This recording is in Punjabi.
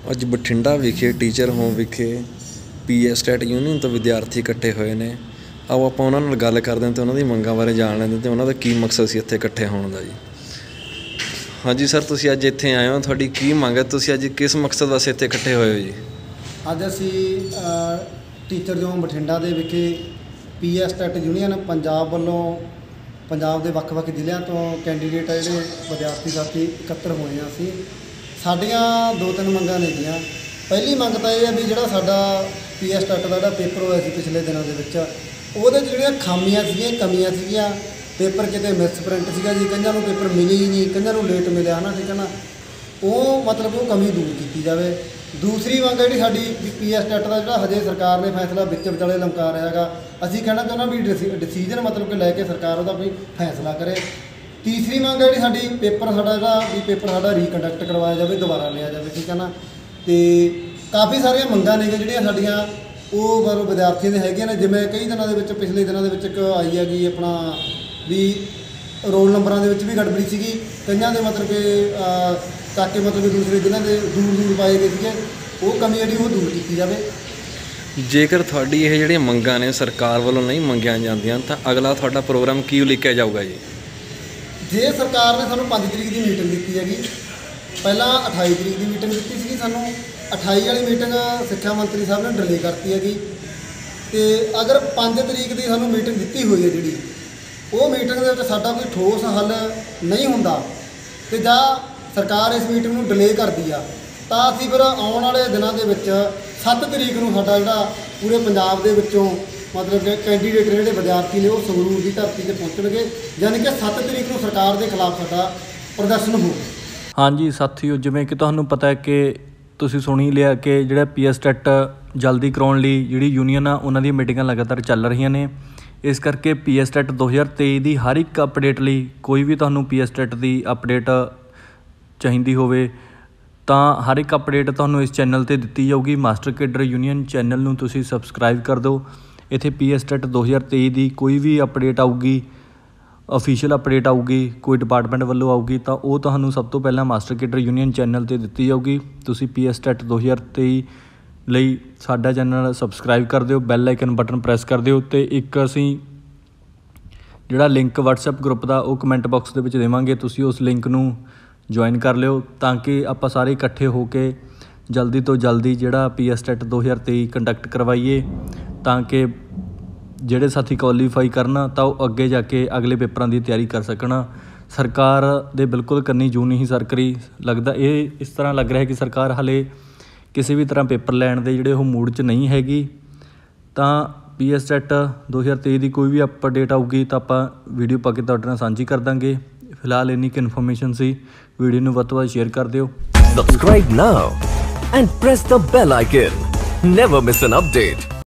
ਅੱਜ ਬਠਿੰਡਾ ਵਿਖੇ ਟੀਚਰ ਹੋਮ ਵਿਖੇ ਪੀਐਸ ਟੈਟ ਯੂਨੀਅਨ ਤੋਂ ਵਿਦਿਆਰਥੀ ਇਕੱਠੇ ਹੋਏ ਨੇ। ਆਓ ਆਪਾਂ ਉਹਨਾਂ ਨਾਲ ਗੱਲ ਕਰਦੇ ਹਾਂ ਅਤੇ ਉਹਨਾਂ ਦੀ ਮੰਗਾਂ ਬਾਰੇ ਜਾਣ ਲੈਂਦੇ ਅਤੇ ਉਹਨਾਂ ਦਾ ਕੀ ਮਕਸਦ ਸੀ ਇੱਥੇ ਇਕੱਠੇ ਹੋਣ ਦਾ ਜੀ। ਹਾਂਜੀ ਸਰ, ਤੁਸੀਂ ਅੱਜ ਇੱਥੇ ਆਏ ਹੋ, ਤੁਹਾਡੀ ਕੀ ਮੰਗ ਹੈ? ਤੁਸੀਂ ਅੱਜ ਕਿਸ ਮਕਸਦ ਵਾਸਤੇ ਇੱਥੇ ਇਕੱਠੇ ਹੋਏ ਹੋ ਜੀ? ਅੱਜ ਅਸੀਂ ਟੀਚਰ ਹੋਮ ਬਠਿੰਡਾ ਦੇ ਵਿਖੇ ਪੀਐਸ ਟੈਟ ਯੂਨੀਅਨ ਪੰਜਾਬ ਵੱਲੋਂ ਪੰਜਾਬ ਦੇ ਵੱਖ-ਵੱਖ ਜ਼ਿਲ੍ਹਿਆਂ ਤੋਂ ਕੈਂਡੀਡੇਟ ਆ ਜਿਹੜੇ ਵਿਦਿਆਰਥੀ ਸਾਥੀ ਇਕੱਤਰ ਹੋਏ ਹਾਂ। ਅਸੀਂ ਸਾਡੀਆਂ 2-3 ਮੰਗਾਂ ਨੇ ਗੀਆਂ। ਪਹਿਲੀ ਮੰਗ ਤਾਂ ਇਹ ਹੈ ਵੀ ਜਿਹੜਾ ਸਾਡਾ ਪੀਐਸ ਟੈਟ ਦਾ ਜਿਹੜਾ ਪੇਪਰ ਹੋਇਆ ਸੀ ਪਿਛਲੇ ਦਿਨਾਂ ਦੇ ਵਿੱਚ, ਉਹਦੇ 'ਚ ਜਿਹੜੀਆਂ ਖਾਮੀਆਂ ਸੀਗੀਆਂ, ਕਮੀਆਂ ਸੀਗੀਆਂ, ਪੇਪਰ ਕਿਤੇ ਮਿਸਪ੍ਰਿੰਟ ਸੀਗਾ ਜੀ, ਕਈਆਂ ਨੂੰ ਪੇਪਰ ਮਿਲੀ ਹੀ ਨਹੀਂ, ਕਈਆਂ ਨੂੰ ਲੇਟ ਮਿਲਿਆ ਹੈ ਨਾ, ਠੀਕ ਹੈ ਨਾ, ਉਹ ਮਤਲਬ ਉਹ ਕਮੀ ਦੂਰ ਕੀਤੀ ਜਾਵੇ। ਦੂਸਰੀ ਮੰਗ ਜਿਹੜੀ ਸਾਡੀ ਪੀਐਸ ਟੈਟ ਦਾ ਜਿਹੜਾ ਹਜੇ ਸਰਕਾਰ ਨੇ ਫੈਸਲਾ ਵਿੱਚ ਵਿਚਾਲੇ ਲਮਕਾ ਰਿਹਾ ਹੈਗਾ, ਅਸੀਂ ਕਹਿਣਾ ਚਾਹੁੰਦਾ ਵੀ ਡਿਸੀਜਨ ਮਤਲਬ ਕਿ ਲੈ ਕੇ ਸਰਕਾਰ ਉਹਦਾ ਕੋਈ ਫੈਸਲਾ ਕਰੇ। ਤੀਸਰੀ ਮੰਗ ਜਿਹੜੀ ਸਾਡੀ ਪੇਪਰ ਸਾਡਾ ਰੀਕੰਡਕਟ ਕਰਵਾਇਆ ਜਾਵੇ, ਦੁਬਾਰਾ ਲਿਆ ਜਾਵੇ, ਠੀਕ ਹੈ ਨਾ। ਅਤੇ ਕਾਫੀ ਸਾਰੀਆਂ ਮੰਗਾਂ ਨੇ ਜਿਹੜੀਆਂ ਸਾਡੀਆਂ ਉਹ ਮਤਲਬ ਵਿਦਿਆਰਥੀਆਂ ਦੇ ਹੈਗੀਆਂ ਨੇ। ਜਿਵੇਂ ਕਈ ਦਿਨਾਂ ਦੇ ਵਿੱਚ ਪਿਛਲੇ ਦਿਨਾਂ ਦੇ ਵਿੱਚ ਇੱਕ ਆਈ ਹੈਗੀ ਆਪਣਾ ਵੀ ਰੋਲ ਨੰਬਰਾਂ ਦੇ ਵਿੱਚ ਵੀ ਗੜਬੜੀ ਸੀਗੀ, ਕਈਆਂ ਦੇ ਮਤਲਬ ਕਿ ਚੱਕ ਕੇ ਮਤਲਬ ਦੂਸਰੇ ਜ਼ਿਲ੍ਹਿਆਂ ਦੇ ਦੂਰ ਪਾਏ ਗਏ ਸੀਗੇ, ਉਹ ਕਮੀ ਜਿਹੜੀ ਉਹ ਦੂਰ ਕੀਤੀ ਜਾਵੇ। ਜੇਕਰ ਤੁਹਾਡੀ ਇਹ ਜਿਹੜੀਆਂ ਮੰਗਾਂ ਨੇ ਸਰਕਾਰ ਵੱਲੋਂ ਨਹੀਂ ਮੰਗੀਆਂ ਜਾਂਦੀਆਂ ਤਾਂ ਅਗਲਾ ਤੁਹਾਡਾ ਪ੍ਰੋਗਰਾਮ ਕੀ ਉਲੀਕਿਆ ਜਾਊਗਾ ਜੀ? ਜੇ ਸਰਕਾਰ ਨੇ ਸਾਨੂੰ 5 ਤਰੀਕ ਦੀ ਮੀਟਿੰਗ ਦਿੱਤੀ ਹੈਗੀ, ਪਹਿਲਾਂ 28 ਤਰੀਕ ਦੀ ਮੀਟਿੰਗ ਦਿੱਤੀ ਸੀਗੀ, ਸਾਨੂੰ 28 ਵਾਲੀ ਮੀਟਿੰਗ ਸਿੱਖਿਆ ਮੰਤਰੀ ਸਾਹਿਬ ਨੇ ਡਿਲੇ ਕਰਤੀ ਹੈਗੀ। ਅਤੇ ਅਗਰ 5 ਤਰੀਕ ਦੀ ਸਾਨੂੰ ਮੀਟਿੰਗ ਦਿੱਤੀ ਹੋਈ ਹੈ ਜਿਹੜੀ, ਉਹ ਮੀਟਿੰਗ ਦੇ ਵਿੱਚ ਸਾਡਾ ਕੋਈ ਠੋਸ ਹੱਲ ਨਹੀਂ ਹੁੰਦਾ ਅਤੇ ਜਾਂ ਸਰਕਾਰ ਇਸ ਮੀਟਿੰਗ ਨੂੰ ਡਿਲੇ ਕਰਦੀ ਆ, ਤਾਂ ਅਸੀਂ ਫਿਰ ਆਉਣ ਵਾਲੇ ਦਿਨਾਂ ਦੇ ਵਿੱਚ 7 ਤਰੀਕ ਨੂੰ ਸਾਡਾ ਜਿਹੜਾ ਪੂਰੇ ਪੰਜਾਬ ਦੇ ਵਿੱਚੋਂ ਮਤਲਬ ਕਿ ਕੈਂਡੀਡੇਟ ਜਿਹੜੇ ਵਿਦਿਆਰਥੀ ਨੇ ਉਹ ਸੰਗਰੂਰ ਦੀ ਧਰਤੀ 'ਤੇ ਪਹੁੰਚਣਗੇ, ਯਾਨੀ ਕਿ 7 ਤਰੀਕ ਨੂੰ ਸਰਕਾਰ ਦੇ ਖਿਲਾਫ ਸਾਡਾ ਪ੍ਰਦਰਸ਼ਨ ਹੋਊ। ਹਾਂਜੀ ਸਾਥੀਓ, ਜਿਵੇਂ ਕਿ ਤੁਹਾਨੂੰ ਪਤਾ ਹੈ ਕਿ ਤੁਸੀਂ ਸੁਣ ਹੀ ਲਿਆ ਕਿ ਜਿਹੜਾ ਪੀਐਸ ਟੈਟ ਜਲਦੀ ਕਰਾਉਣ ਲਈ ਜਿਹੜੀ ਯੂਨੀਅਨ ਆ ਉਹਨਾਂ ਦੀਆਂ ਮੀਟਿੰਗਾਂ ਲਗਾਤਾਰ ਚੱਲ ਰਹੀਆਂ ਨੇ। ਇਸ ਕਰਕੇ ਪੀਐਸ ਟੈਟ 2023 ਦੀ ਹਰ ਇੱਕ ਅਪਡੇਟ ਲਈ, ਕੋਈ ਵੀ ਤੁਹਾਨੂੰ ਪੀਐਸ ਟੈਟ ਦੀ ਅਪਡੇਟ ਚਾਹੀਦੀ ਹੋਵੇ ਤਾਂ ਹਰ ਇੱਕ ਅਪਡੇਟ ਤੁਹਾਨੂੰ ਇਸ ਚੈਨਲ 'ਤੇ ਦਿੱਤੀ ਜਾਊਗੀ। ਮਾਸਟਰ ਕੇਡਰ ਯੂਨੀਅਨ ਚੈਨਲ ਨੂੰ ਤੁਸੀਂ ਸਬਸਕ੍ਰਾਈਬ ਕਰ ਦਿਓ। ਇੱਥੇ ਪੀਐਸ ਟੈਟ 2023 ਦੀ ਕੋਈ ਵੀ ਅਪਡੇਟ ਆਊਗੀ, ਅਫੀਸ਼ੀਅਲ ਅਪਡੇਟ ਆਊਗੀ, ਕੋਈ ਡਿਪਾਰਟਮੈਂਟ ਵੱਲੋਂ ਆਊਗੀ, ਤਾਂ ਉਹ ਤੁਹਾਨੂੰ ਸਭ ਤੋਂ ਪਹਿਲਾਂ ਮਾਸਟਰ ਕੇਡਰ ਯੂਨੀਅਨ ਚੈਨਲ 'ਤੇ ਦਿੱਤੀ ਜਾਊਗੀ। ਤੁਸੀਂ ਪੀਐਸ ਟੈਟ 2023 ਲਈ ਸਾਡਾ ਚੈਨਲ ਸਬਸਕ੍ਰਾਈਬ ਕਰ ਦਿਓ, ਬੈਲ ਆਈਕਨ ਬਟਨ ਪ੍ਰੈਸ ਕਰ ਦਿਓ। ਅਤੇ ਇੱਕ ਅਸੀਂ ਜਿਹੜਾ ਲਿੰਕ ਵਟਸਐਪ ਗਰੁੱਪ ਦਾ ਉਹ ਕਮੈਂਟ ਬਾਕਸ ਦੇ ਵਿੱਚ ਦੇਵਾਂਗੇ, ਤੁਸੀਂ ਉਸ ਲਿੰਕ ਨੂੰ ਜੁਆਇਨ ਕਰ ਲਿਓ ਤਾਂ ਕਿ ਆਪਾਂ ਸਾਰੇ ਇਕੱਠੇ ਹੋ ਕੇ ਜਲਦੀ ਤੋਂ ਜਲਦੀ ਜਿਹੜਾ ਪੀਐਸ ਟੈਟ 2023 ਕੰਡਕਟ ਕਰਵਾਈਏ, ਤਾਂ ਕਿ ਜਿਹੜੇ ਸਾਥੀ ਕੁਆਲੀਫਾਈ ਕਰਨ ਤਾਂ ਉਹ ਅੱਗੇ ਜਾ ਕੇ ਅਗਲੇ ਪੇਪਰਾਂ ਦੀ ਤਿਆਰੀ ਕਰ ਸਕਣ। ਸਰਕਾਰ ਦੇ ਬਿਲਕੁਲ ਕੰਨੀ ਜੂੰ ਨਹੀਂ ਸਰਕਰੀ ਲੱਗਦਾ। ਇਹ ਇਸ ਤਰ੍ਹਾਂ ਲੱਗ ਰਿਹਾ ਕਿ ਸਰਕਾਰ ਹਾਲੇ ਕਿਸੇ ਵੀ ਤਰ੍ਹਾਂ ਪੇਪਰ ਲੈਣ ਦੇ ਜਿਹੜੇ ਉਹ ਮੂਡ 'ਚ ਨਹੀਂ ਹੈਗੀ। ਤਾਂ ਪੀਐਸ ਟੈਟ 2023 ਦੀ ਕੋਈ ਵੀ ਅਪਡੇਟ ਆਊਗੀ ਤਾਂ ਆਪਾਂ ਵੀਡੀਓ ਪਾ ਕੇ ਤੁਹਾਡੇ ਨਾਲ ਸਾਂਝੀ ਕਰ ਦਾਂਗੇ। ਫਿਲਹਾਲ ਇੰਨੀ ਕੁ ਇਨਫੋਰਮੇਸ਼ਨ ਸੀ, ਵੀਡੀਓ ਨੂੰ ਵੱਧ ਤੋਂ ਵੱਧ ਸ਼ੇਅਰ ਕਰ ਦਿਓ। Subscribe now and press the bell icon. Never miss an update.